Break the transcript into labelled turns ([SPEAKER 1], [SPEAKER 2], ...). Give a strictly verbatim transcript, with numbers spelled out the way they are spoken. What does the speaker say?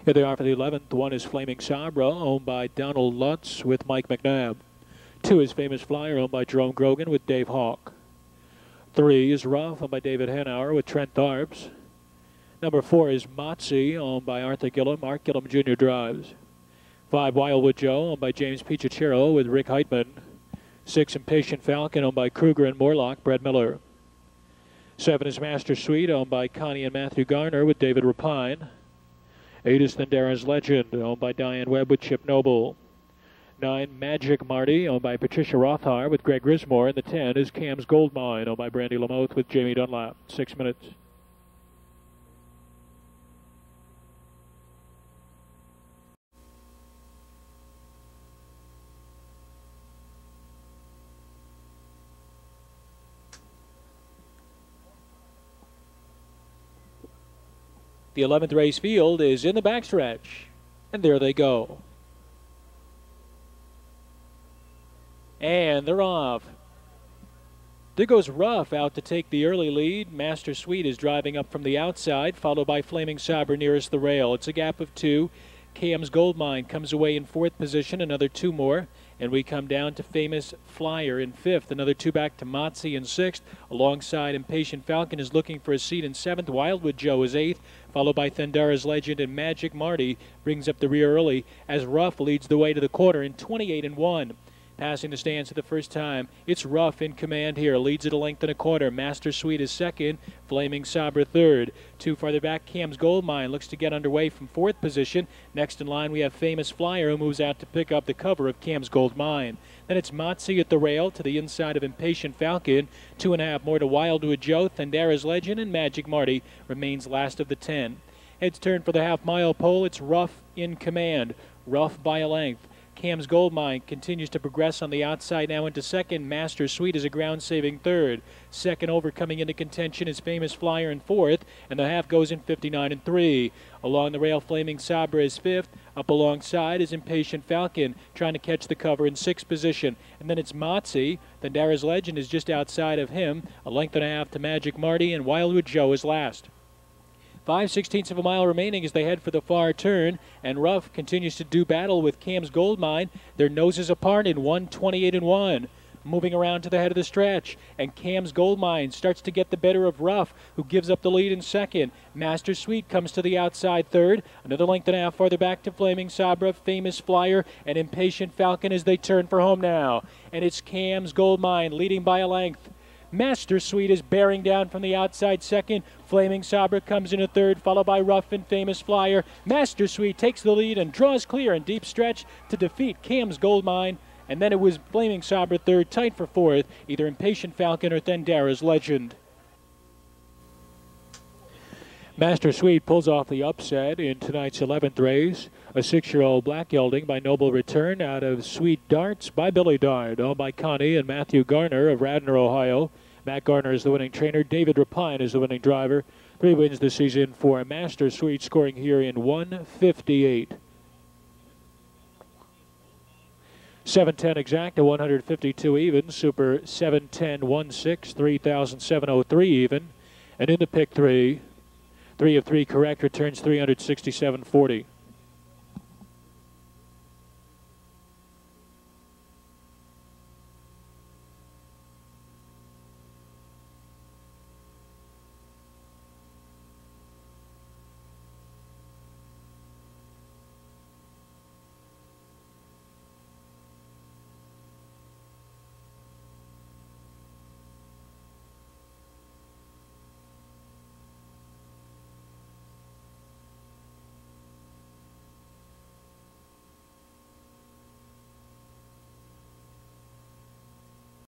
[SPEAKER 1] Here they are for the eleventh. One is Flaming Sabra, owned by Donald Lutz with Mike McNabb. Two is Famous Flyer, owned by Jerome Grogan with Dave Hawk. Three is Rough, owned by David Hanauer with Trent Tharbs. Number four is Motsy, owned by Arthur Gillum. Mark Gillum Junior drives. Five, Wildwood Joe, owned by James Pichachero with Rick Heitman. Six, Impatient Falcon, owned by Kruger and Morlock, Brad Miller. Seven is Master Suite, owned by Connie and Matthew Garner with David Rapine. Eight is Thundera's Legend, owned by Diane Webb with Chip Noble. Nine, Magic Marty, owned by Patricia Rothar with Greg Grismore. And the ten is Cam's Goldmine, owned by Brandy Lamoth with Jamie Dunlap. Six minutes. The eleventh race field is in the backstretch, and there they go. And they're off. There goes Rough out to take the early lead. Master Suite is driving up from the outside, followed by Flaming Sabre nearest the rail. It's a gap of two. Cam's Goldmine comes away in fourth position, another two more. And we come down to Famous Flyer in fifth. Another two back to Motsy in sixth. Alongside Impatient Falcon is looking for a seat in seventh. Wildwood Joe is eighth, followed by Thundera's Legend, and Magic Marty brings up the rear early as Rough leads the way to the quarter in twenty-eight and one. Passing the stands for the first time, it's Rough in command here. Leads at a length and a quarter. Master Suite is second. Flaming Sabre third. Two farther back, Cam's Goldmine looks to get underway from fourth position. Next in line, we have Famous Flyer, who moves out to pick up the cover of Cam's Goldmine. Then it's Motsy at the rail to the inside of Impatient Falcon. Two and a half more to Wildwood Joe. Thundera's Legend and Magic Marty remains last of the ten. Heads turn for the half-mile pole. It's Rough in command. Rough by a length. Cam's Goldmine continues to progress on the outside now into second. Master Suite is a ground-saving third. Second over coming into contention is Famous Flyer in fourth, and the half goes in fifty-nine and three. Along the rail, Flaming Sabre is fifth. Up alongside is Impatient Falcon trying to catch the cover in sixth position. And then it's Motsy. Thundera's Legend is just outside of him. A length and a half to Magic Marty, and Wildwood Joe is last. Five sixteenths of a mile remaining as they head for the far turn, and Rough continues to do battle with Cam's Goldmine. Their noses apart in one twenty-eight and one. Moving around to the head of the stretch, and Cam's Goldmine starts to get the better of Rough, who gives up the lead in second. Master Suite comes to the outside third. Another length and a half farther back to Flaming Sabre, Famous Flyer, and Impatient Falcon as they turn for home now. And it's Cam's Goldmine leading by a length. Master Suite is bearing down from the outside second. Flaming Sabre comes in a third, followed by Rough and Famous Flyer. Master Suite takes the lead and draws clear in deep stretch to defeat Cam's Goldmine. And then it was Flaming Sabre third, tight for fourth, either Impatient Falcon or Thundera's Legend. Master Suite pulls off the upset in tonight's eleventh race. A six-year-old black gelding by Noble Return out of Sweet Darts by Billy Dart, owned by Connie and Matthew Garner of Radnor, Ohio. Matt Garner is the winning trainer. David Rapine is the winning driver. Three wins this season for Master Suite, scoring here in one fifty-eight. seven ten exact to one fifty-two even. Super seven ten one six, three thousand seven hundred three even. And in the pick three, three of three correct returns three sixty-seven forty.